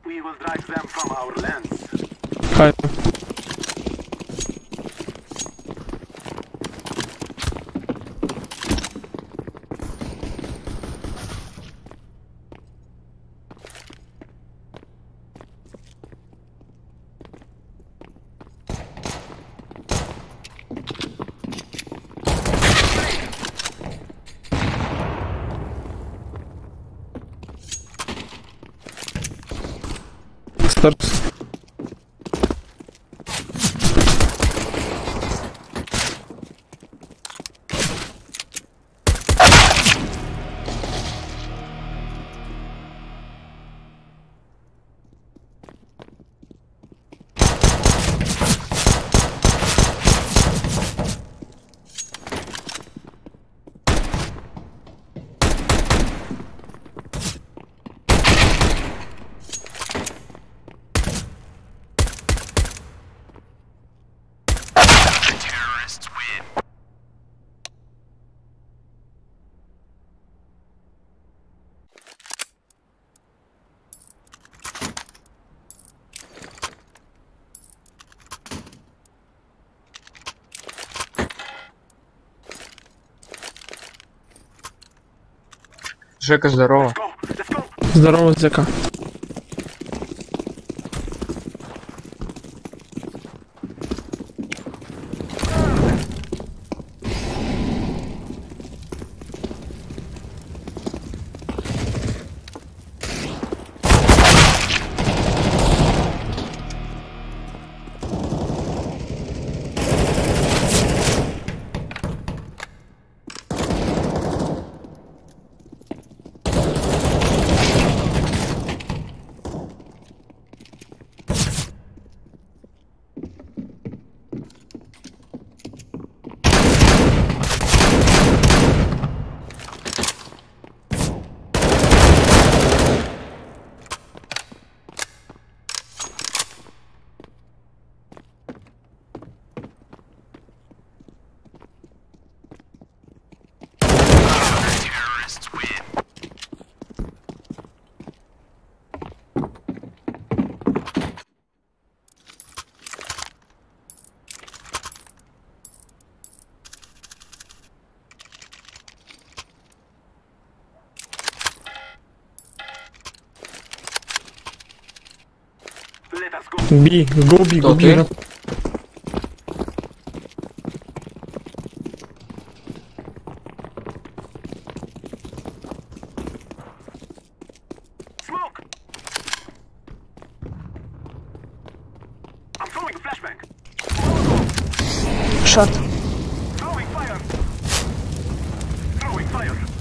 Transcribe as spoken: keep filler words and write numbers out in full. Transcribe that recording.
We will drive them from our lands. Хай. Старт. Жека, здорово. Здорово, Зека. Let us go. Би, го би, Кто го би. ты? рап. Smoke! I'm throwing a flashbang. Shot. Throwing fire. Throwing fire.